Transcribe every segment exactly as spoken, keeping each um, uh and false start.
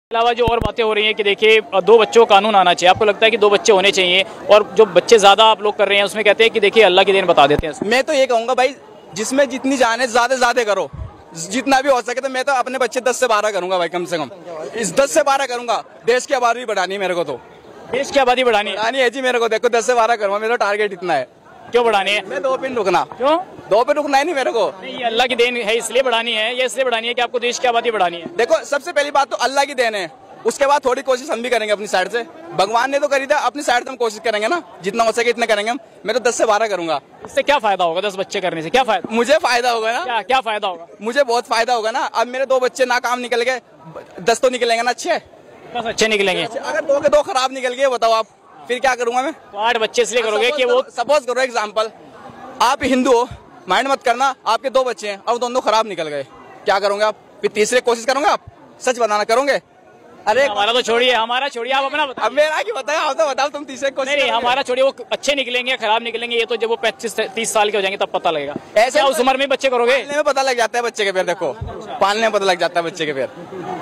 अलावा जो और बातें हो रही हैं कि देखिए दो बच्चों का कानून आना चाहिए, आपको लगता है कि दो बच्चे होने चाहिए? और जो बच्चे ज्यादा आप लोग कर रहे हैं उसमें कहते हैं कि देखिए अल्लाह की देन बता देते हैं। मैं तो ये कहूंगा भाई, जिसमें जितनी जान है ज्यादा ज्यादा करो, जितना भी हो सके। तो मैं तो अपने बच्चे दस से बारह करूंगा भाई, कम से कम इस दस से बारह करूंगा। देश की आबादी बढ़ानी है मेरे को, तो देश की आबादी बढ़ानी बढ़ानी है जी मेरे को। देखो दस से बारह करूंगा, मेरा टारगेट इतना है। क्यों बढ़ानी है? मैं दो पे रुकना। क्यों दो पे रुकना है नहीं मेरे को। नहीं, ये अल्लाह की देन है इसलिए बढ़ानी है, ये इसलिए बढ़ानी है कि आपको देश की आबादी बढ़ानी है। देखो सबसे पहली बात तो अल्लाह की देन है, उसके बाद थोड़ी कोशिश हम भी करेंगे अपनी साइड से। भगवान ने तो करी था, अपनी साइड से हम कोशिश करेंगे ना, जितना हो सके इतना करेंगे हम। मैं तो दस से बारह करूंगा। इससे क्या फायदा होगा? दस बच्चे करने से क्या फायदा? मुझे फायदा होगा ना। क्या क्या फायदा होगा? मुझे बहुत फायदा होगा ना। अब मेरे दो बच्चे नाकाम निकल गए, दस तो निकलेंगे ना अच्छे। दस अच्छे निकलेंगे। अगर दो के दो खराब निकल गए बताओ आप, फिर क्या करूंगा मैं? तो आठ बच्चे इसलिए करोगे कि वो, सपोज करो एग्जाम्पल, आप हिंदू हो, माइंड मत करना, आपके दो बच्चे हैं और दोनों खराब निकल गए, क्या करोगे आप? फिर तीसरे कोशिश करोगे आप? सच बताना करोगे? अरे हमारा तो छोड़िए, हमारा छोड़िए, आप अपना बताओ। अब मेरा की बताया, आप तो बताओ तुम तीसरे कोशिश। नहीं, हमारा छोड़िए, वो अच्छे निकलेंगे खराब निकलेंगे ये तो जब वो पच्चीस तीस साल के हो जाएंगे तब पता लगेगा। ऐसे उस उम्र में बच्चे करोगे? पालने में पता लग जाता है बच्चे के पैर। देखो पालने में पता लग जाता है बच्चे के पैर।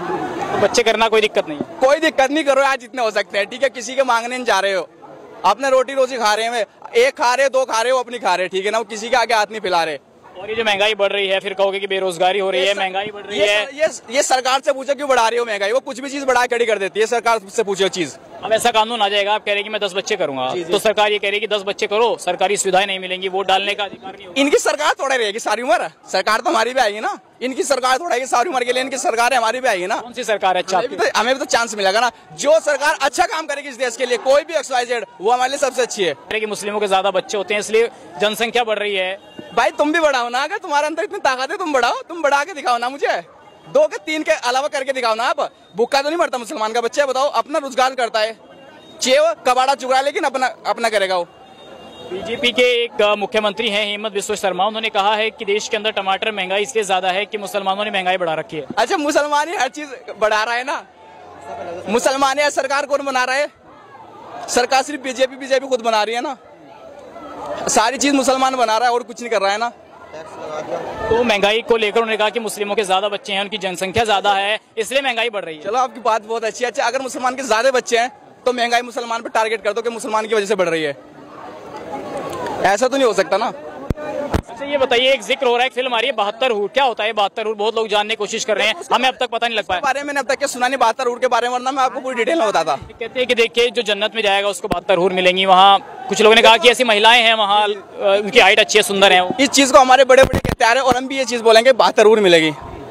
तो बच्चे करना कोई दिक्कत नहीं है। कोई दिक्कत नहीं, करो आज जितने हो सकते हैं। ठीक है, किसी के मांगने नहीं जा रहे हो, अपने रोटी रोजी खा रहे हैं। एक खा रहे, दो खा रहे हो, अपनी खा रहे, ठीक है ना। वो किसी के आगे हाथ नहीं फैला रहे। और ये जो महंगाई बढ़ रही है, फिर कहोगे कि बेरोजगारी हो रही है, महंगाई बढ़ रही ये, है। ये ये सरकार से पूछो क्यों बढ़ा रही हो महंगाई? वो कुछ भी चीज बढ़ा खड़ी कर देती है। सरकार से पूछो चीज। अब ऐसा कानून आ जाएगा, आप कह रहे हैं कि मैं दस बच्चे करूंगा, तो सरकार ये कह रही है कि दस बच्चे करो, सरकारी सुविधाएं नहीं मिलेंगी, वोट डालने का अधिकार नहीं होगा। इनकी सरकार थोड़ा रहेगी सारी उम्र। सरकार तो हमारी भी आएगी ना। इनकी सरकार थोड़ा आएगी सारी उम्र के लिए, इनकी सरकार हमारी भी आएगी ना। कौन सी सरकार है अच्छा? हमें भी तो, हमें भी तो चांस मिलेगा ना। जो सरकार अच्छा काम करेगी इस देश के लिए, कोई भी एक्स वाई जेड, वो हमारे लिए सबसे अच्छी है। कि मुस्लिमों के ज्यादा बच्चे होते हैं इसलिए जनसंख्या बढ़ रही है। भाई तुम भी बढ़ाओ ना, अगर तुम्हारे अंदर इतनी ताकत है तुम बढ़ाओ, तुम बढ़ा के दिखाओ ना मुझे। दो के तीन के अलावा करके दिखाओ ना। आप भूखा तो नहीं मरता मुसलमान का बच्चा, बताओ। अपना रोजगार करता है, चे वो कबाड़ा चुरा, लेकिन अपना अपना करेगा वो। बीजेपी के एक मुख्यमंत्री हैं हेमंत बिस्वा शर्मा, उन्होंने कहा है कि देश के अंदर टमाटर महंगाई इसलिए ज्यादा है कि मुसलमानों ने महंगाई बढ़ा रखी है। अच्छा, मुसलमान ही हर चीज बढ़ा रहा है ना। मुसलमान है, सरकार कौन बना रहा है? सरकार सिर्फ बीजेपी बीजेपी खुद बना रही है ना। सारी चीज मुसलमान बना रहा है और कुछ नहीं कर रहा है ना। तो महंगाई को लेकर उन्होंने कहा कि मुस्लिमों के ज्यादा बच्चे हैं, उनकी जनसंख्या ज्यादा है, इसलिए महंगाई बढ़ रही है। चलो आपकी बात बहुत अच्छी है। अच्छा, अगर मुसलमान के ज्यादा बच्चे हैं तो महंगाई मुसलमान पे टारगेट कर दो कि मुसलमान की वजह से बढ़ रही है। ऐसा तो नहीं हो सकता ना। अच्छा ये बताइए, एक जिक्र हो रहा है, एक फिल्म आ रही है बहत्तर हूर, क्या होता है बहत्तर हूर? बहुत लोग जानने की कोशिश कर रहे हैं, हमें अब तक पता नहीं लग पाया। बारे में मैंने अब तक क्या सुना नहीं बहत्तर हूर के बारे में, वरना मैं आपको पूरी डिटेल में बताता। कहते हैं कि देखिए जो जन्नत में जाएगा उसको बहत्तर हूर मिलेंगी। वहाँ कुछ लोगों ने कहा कि ऐसी महिलाएं हैं वहाँ, उनकी हाइट अच्छी है, सुंदर है। इस चीज को हमारे बड़े बड़े कहते आ रहे हैं और हम भी ये चीज बोलेंगे, बहत्तर हूर मिलेगी।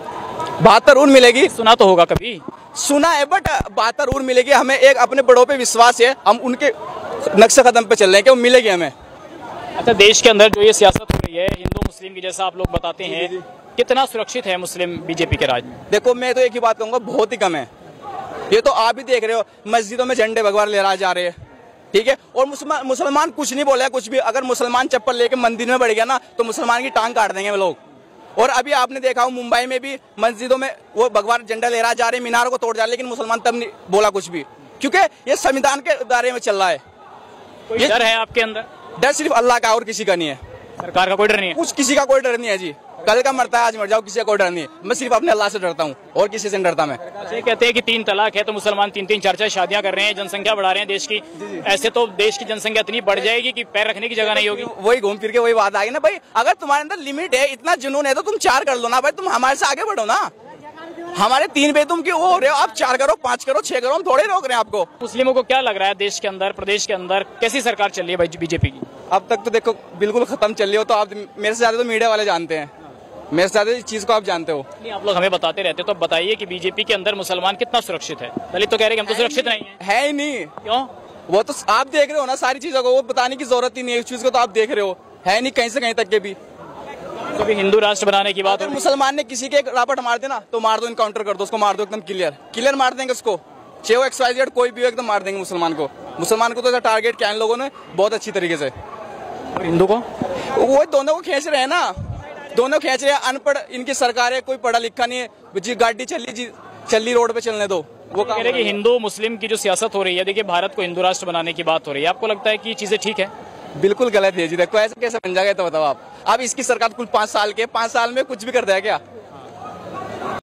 बहत्तर हूर मिलेगी। सुना तो होगा, कभी सुना है, बट बहत्तर हूर मिलेगी। हमें एक अपने बड़ों पे विश्वास है, हम उनके नक्शे कदम पे चल रहे हैं कि वो मिलेगी हमें। अच्छा, देश के अंदर जो ये सियासत हो रही है हिंदू मुस्लिम की, जैसा आप लोग बताते हैं, कितना सुरक्षित है मुस्लिम बीजेपी के राज में? देखो मैं तो एक ही बात कहूंगा, बहुत ही कम है। ये तो आप भी देख रहे हो, मस्जिदों में झंडे भगवा लहराए जा रहे हैं, ठीक है। और मुसलमान मुसलमान कुछ नहीं बोले कुछ भी। अगर मुसलमान चप्पल लेके मंदिर में बढ़ गया ना तो मुसलमान की टांग काट देंगे लोग। और अभी आपने देखा हो मुंबई में भी मस्जिदों में वो भगवान झंडा लहराए जा रहे हैं, मीनारों को तोड़ जा रहे हैं, लेकिन मुसलमान तब नहीं बोला कुछ भी, क्योंकि ये संविधान के दायरे में चल रहा है। कोई डर है आपके अंदर? डर सिर्फ अल्लाह का और किसी का नहीं है। सरकार का कोई डर नहीं है? कुछ किसी का कोई डर नहीं है जी। कल का मरता है, आज मर जाओ, किसी का कोई डर नहीं है। मैं सिर्फ अपने अल्लाह से डरता हूँ और किसी से नहीं डरता मैं। ये कहते हैं कि तीन तलाक है तो मुसलमान तीन तीन चार चार शादियां कर रहे हैं, जनसंख्या बढ़ा रहे हैं देश की। ऐसे तो देश की जनसंख्या इतनी बढ़ जाएगी कि पैर रखने की जगह नहीं होगी। वही घूम फिर के वही बात आएगी ना भाई। अगर तुम्हारे अंदर लिमिट है, इतना जुनून है, तो तुम चार कर लो ना भाई। तुम हमारे से आगे बढ़ो ना। हमारे तीन पे तुम क्यों हो रहे हो? आप चार करो, पांच करो, छह करो, हम थोड़े रोक रहे हैं आपको। मुस्लिमों को क्या लग रहा है देश के अंदर, प्रदेश के अंदर कैसी सरकार चल रही है भाई बीजेपी की? अब तक तो देखो बिल्कुल खत्म चल रही हो। तो आप मेरे से ज्यादा तो मीडिया वाले जानते हैं, मेरे से ज्यादा इस चीज को आप जानते हो। नहीं, आप लोग हमें बताते रहते हो, तो बताइए कि बीजेपी के अंदर मुसलमान कितना सुरक्षित है? दलित तो कह रहे हैं कि हम तो सुरक्षित नहीं है। है ही नहीं। क्यों? वो तो आप देख रहे हो ना सारी चीजों को, वो बताने की जरूरत ही नहीं है। इस चीज को तो आप देख रहे हो, है नहीं कहीं से कहीं तक के भी। तो भी हिंदू राष्ट्र बनाने की बात, अगर मुसलमान ने किसी के रापट मार देना तो मार दो, इनकाउंटर कर दो, उसको मार दो, एकदम क्लियर क्लियर मार देंगे उसको। चाहे वो एक्स वाई जेड कोई भी हो, एकदम मार देंगे मुसलमान को। मुसलमान को तो टारगेट किया इन लोगों ने बहुत अच्छी तरीके से। और हिंदू को वो दोनों को खींच रहे हैं ना, दोनों खींच रहे हैं। अनपढ़ इनकी सरकार है, कोई पढ़ा लिखा नहीं है जी। गाड़ी चली जी, चली रोड पे चलने दो। वो कह रहे हैं कि हिंदू मुस्लिम की जो सियासत हो रही है, देखिए भारत को हिंदू राष्ट्र बनाने की बात हो रही है, आपको लगता है कि ये चीजें ठीक है? बिल्कुल गलत है जी। देखो ऐसे कैसे बन जाएगा तो बताओ आप। अब इसकी सरकार कुल पांच साल के, पांच साल में कुछ भी कर देगा क्या?